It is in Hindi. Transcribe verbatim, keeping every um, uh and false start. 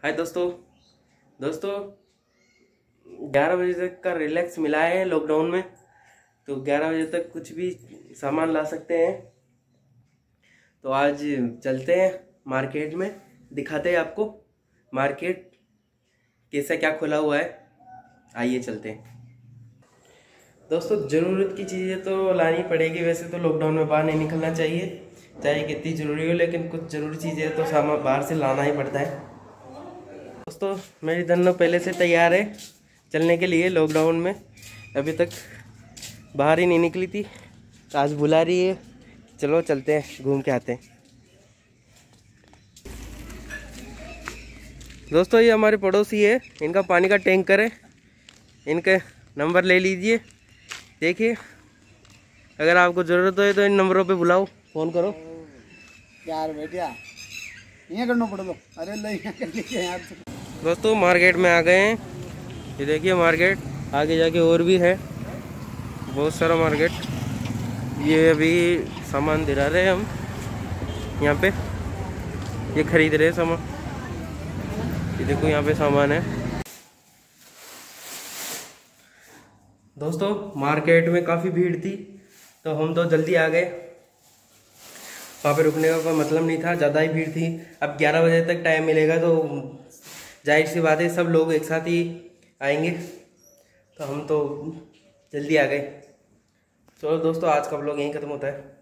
हाय दोस्तों दोस्तों ग्यारह बजे तक का रिलैक्स मिला है लॉकडाउन में। तो ग्यारह बजे तक कुछ भी सामान ला सकते हैं। तो आज चलते हैं मार्केट में, दिखाते हैं आपको मार्केट कैसा क्या खुला हुआ है। आइए चलते हैं दोस्तों। ज़रूरत की चीज़ें तो लानी पड़ेगी। वैसे तो लॉकडाउन में बाहर नहीं निकलना चाहिए, चाहे कितनी ज़रूरी हो, लेकिन कुछ ज़रूरी चीज़ें तो सामान बाहर से लाना ही पड़ता है। दोस्तों मेरी धन्नो पहले से तैयार है चलने के लिए। लॉकडाउन में अभी तक बाहर ही नहीं निकली थी, तो आज बुला रही है, चलो चलते हैं घूम के आते हैं। दोस्तों ये हमारे पड़ोसी है, इनका पानी का टैंकर है, इनका नंबर ले लीजिए। देखिए अगर आपको ज़रूरत हो तो इन नंबरों पे बुलाओ, फ़ोन करो यार बेटिया यहाँ करना पड़ दो। अरे ले यार। दोस्तों मार्केट में आ गए हैं, ये देखिए मार्केट, आगे जाके और भी है बहुत सारा मार्केट। ये अभी सामान दिला रहे हैं हम यहाँ पे, ये खरीद रहे हैं सामान। ये देखो यहाँ पे सामान है। दोस्तों मार्केट में काफ़ी भीड़ थी, तो हम तो जल्दी आ गए। वहाँ पे रुकने का कोई मतलब नहीं था, ज़्यादा ही भीड़ थी। अब ग्यारह बजे तक टाइम मिलेगा तो जाहिर सी बात है सब लोग एक साथ ही आएंगे, तो हम तो जल्दी आ गए। चलो दोस्तों आज का व्लॉग यहीं ख़त्म होता है।